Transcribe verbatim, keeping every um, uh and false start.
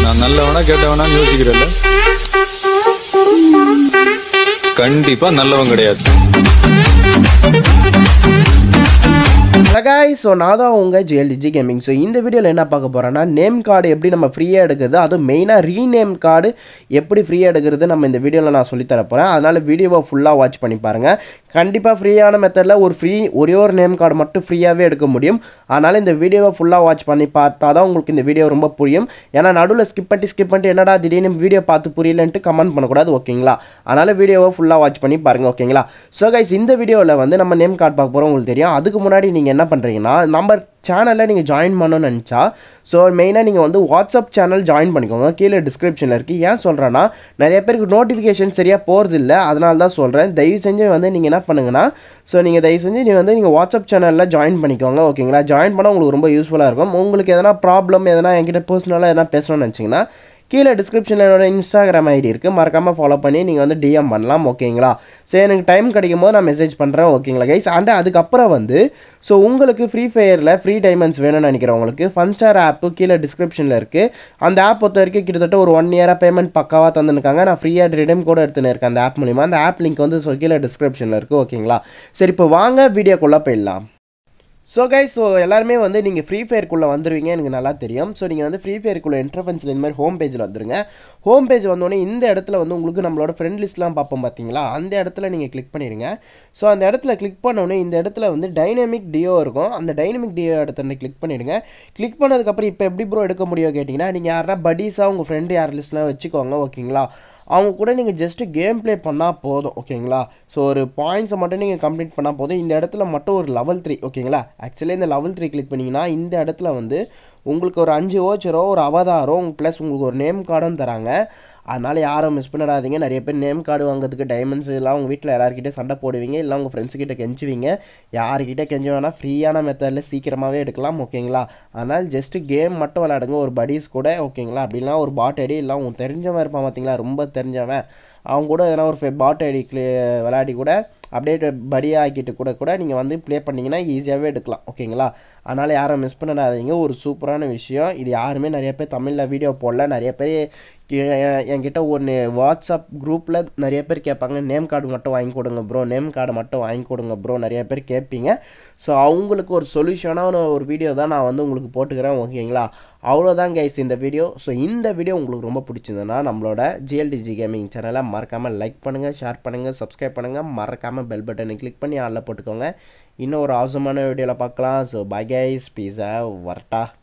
நான் நல்லவனா கேட்டவனான்னு யோசிக்கிறேன்ல, கண்டிப்பா நல்லவன் கிடையாது. ஹலோ காய்ஸ், ஸோ நான் தான் உங்கள் ஜிஎல்டிஜி கேமிங். ஸோ இந்த வீடியோவில் என்ன பார்க்க போகிறேன்னா, நேம் கார்டு எப்படி நம்ம ஃப்ரீயாக எடுக்கிறது, அதுவும் மெயினாக ரீநேம் கார்டு எப்படி ஃப்ரீயாக எடுக்கிறது நம்ம இந்த வீடியோவில் நான் சொல்லித்தர போகிறேன். அதனால் வீடியோவை ஃபுல்லாக வாட்ச் பண்ணி பாருங்கள். கண்டிப்பாக ஃப்ரீயான மெத்தடில் ஒரு ஃப்ரீ ஒரே ஒரு நேம் கார்டு மட்டும் ஃப்ரீயாகவே எடுக்க முடியும். அதனால் இந்த வீடியோவை ஃபுல்லாக வாட்ச் பண்ணி பார்த்தா தான் உங்களுக்கு இந்த வீடியோ ரொம்ப புரியும். ஏன்னா நடுவில் ஸ்கிப் பண்ணி ஸ்கிப் பண்ணிட்டு என்னடா திடீர்னு வீடியோ பார்த்து புரியலன்ட்டு கமெண்ட் பண்ணக்கூடாது, ஓகேங்களா? அதனால் வீடியோவை ஃபுல்லாக வாட்ச் பண்ணி பாருங்கள், ஓகேங்களா? ஸோ கைஸ், இந்த வீடியோவில் வந்து நம்ம நேம் கார்டு பார்க்க போகிறோம். உங்களுக்கு தெரியும். அதுக்கு முன்னாடி நீங்கள் என்ன பண்ணுறீங்கன்னா, நம்ம சேனலில் நீங்கள் ஜாயின் பண்ணணும்னு நினச்சா, ஸோ மெயினாக நீங்கள் வந்து வாட்ஸ்அப் சேனல் ஜாயின் பண்ணிக்கோங்க. கீழே டிஸ்கிரிப்ஷனில் இருக்குது. ஏன் சொல்கிறேன்னா, நிறைய பேருக்கு நோட்டிஃபிகேஷன் சரியாக போகிறது இல்லை, அதனால தான் சொல்கிறேன். தயவு செஞ்சு வந்து நீங்கள் என்ன பண்ணுங்கன்னா, ஸோ நீங்கள் தயவு செஞ்சு நீங்கள் வந்து நீங்கள் வாட்ஸ்அப் சேனலில் ஜாயின் பண்ணிக்கோங்க, ஓகேங்களா? ஜாயின் பண்ணால் உங்களுக்கு ரொம்ப யூஸ்ஃபுல்லாக இருக்கும். உங்களுக்கு எதனா ப்ராப்ளம், எதனா என்கிட்ட பர்சனலாக எதனா பேசணும்னு நினச்சிங்கன்னா, கீழே டிஸ்கிரிப்ஷனில் என்னோட இன்ஸ்டாகிராம் ஐடி இருக்குது, மறக்காமல் ஃபாலோ பண்ணி நீங்கள் வந்து டிஎம் பண்ணலாம், ஓகேங்களா? ஸோ எனக்கு டைம் கிடைக்கும் போது நான் மெசேஜ் பண்ணுறேன், ஓகேங்களா கைஸ்? அண்ட் அதுக்கப்புறம் வந்து ஸோ உங்களுக்கு ஃப்ரீ ஃபயரில் ஃப்ரீ டைமண்ட்ஸ் வேணும்னு நினைக்கிறவங்களுக்கு ஃபன் ஸ்டார் ஆப்பு கீழே டிஸ்கிரிப்ஷனில் இருக்குது. அந்த ஆப் பொறுத்த வரைக்கும் கிட்டத்தட்ட ஒரு ஒன் இயராக பேமெண்ட் பக்காவாக தந்துருக்காங்க. நான் ஃப்ரீயாக ரிடீம் கூட எடுத்துன்னு இருக்கேன் அந்த ஆப் மூலிமா. அந்த ஆப் லிங்க் வந்து ஸோ கீழே டிஸ்கிரிப்ஷனில் இருக்குது, ஓகேங்களா? சரி, இப்போ வாங்க வீடியோக்குள்ளே போயிடலாம். ஸோ கைஸ், ஸோ எல்லாருமே வந்து நீங்கள் ஃப்ரீ ஃபயருக்குள்ளே வந்துடுவீங்க, எனக்கு நல்லா தெரியும். ஸோ நீங்கள் வந்து ஃப்ரீ ஃபயருக்குள்ளே இன்டர்ஃபென்ஸில் இந்த மாதிரி ஹோம் பேஜில் வந்துருங்க. ஹோம் பேஜ் வந்தோடனே இந்த இடத்துல வந்து உங்களுக்கு நம்மளோட ஃப்ரெண்ட் லிஸ்ட்லாம் பார்ப்போம் பார்த்தீங்களா, அந்த இடத்துல நீங்கள் கிளிக் பண்ணிடுங்க. ஸோ அந்த இடத்துல கிளிக் பண்ணோடனே இந்த இடத்துல வந்து டைனமிக் டியோ இருக்கும். அந்த டைனமிக் டியோ இடத்துல கிளிக் பண்ணிவிடுங்க. கிளிக் பண்ணதுக்கப்புறம் இப்போ எப்படி ப்ரோ எடுக்க முடியும் கேட்டிங்கன்னா, நீங்கள் யாருன்னா படீஸாக உங்கள் ஃப்ரெண்டு யார் லிஸ்ட்லாம் வச்சுக்கோங்க, ஓகேங்களா? அவங்க கூட நீங்கள் ஜஸ்ட்டு கேம் ப்ளே பண்ணால் போதும், ஓகேங்களா? ஸோ ஒரு பாயிண்ட்ஸை மட்டும் நீங்கள் கம்ப்ளீட் பண்ணால் போதும். இந்த இடத்துல மட்டும் ஒரு லெவல் த்ரீ, ஓகேங்களா? ஆக்சுவலி இந்த லெவல் த்ரீ கிளிக் பண்ணிங்கன்னா இந்த இடத்துல வந்து உங்களுக்கு ஒரு அஞ்சு ஓச்சரோ ஒரு அவதாரம் ப்ளஸ் உங்களுக்கு ஒரு நேம் கார்டும் தராங்க. அதனால் யாரும் மிஸ் பண்ணிடாதீங்க. நிறைய பேர் நேம் கார்டு வாங்குறதுக்கு டைமண்ட்ஸ் எல்லாம் உங்கள் வீட்டில் எல்லாருக்கிட்டே சண்டை போடுவீங்க, இல்லை உங்கள் ஃப்ரெண்ட்ஸுக்கிட்ட கெஞ்சுவீங்க. யாருக்கிட்ட கெஞ்ச வேணால் ஃப்ரீயான மெத்தடில் சீக்கிரமாகவே எடுக்கலாம், ஓகேங்களா? அதனால் ஜஸ்ட்டு கேம் மட்டும் விளையாடுங்க ஒரு படீஸ் கூட, ஓகேங்களா? அப்படின்னா ஒரு பாட் ஐடி இல்லை அவங்க தெரிஞ்சவன் இருப்பான் பார்த்தீங்களா, ரொம்ப தெரிஞ்சவன், அவங்க கூட எதனா ஒரு பாட் ஐடி விளையாடி கூட அப்படியே படியாக ஆக்கிட்டு கூட கூட நீங்கள் வந்து ப்ளே பண்ணிங்கன்னா ஈஸியாகவே எடுக்கலாம், ஓகேங்களா? அதனால் யாரும் மிஸ் பண்ணிடாதீங்க. ஒரு சூப்பரான விஷயம் இது. யாருமே நிறைய பேர் தமிழில் வீடியோ போடல. நிறைய பேர் என்கிட்ட ஒன்று வாட்ஸ்அப் குரூப்பில் நிறைய பேர் கேட்பாங்க, நேம் கார்டு மட்டும் வாங்கி கொடுங்க ப்ரோ, நேம் கார்டு மட்டும் வாங்கி கொடுங்க ப்ரோ, நிறைய பேர் கேட்பீங்க. ஸோ அவங்களுக்கு ஒரு சொல்யூஷனான ஒரு வீடியோ தான் நான் வந்து உங்களுக்கு போட்டுக்கிறேன், ஓகேங்களா? அவ்வளோதான் கைஸ் இந்த வீடியோ. ஸோ இந்த வீடியோ உங்களுக்கு ரொம்ப பிடிச்சிருந்ததுன்னா நம்மளோட ஜிஎல்டிஜி கேமிங் சேனலை மறக்காமல் லைக் பண்ணுங்கள், ஷேர் பண்ணுங்கள், சப்ஸ்கிரைப் பண்ணுங்கள், மறக்காமல் பெல் பட்டனை கிளிக் பண்ணி ஆளில் போட்டுக்கோங்க. இன்னும் ஒரு அவசரமான வீடியோவில் பார்க்கலாம். ஸோ பை கைஸ், பீஸா வரட்டா.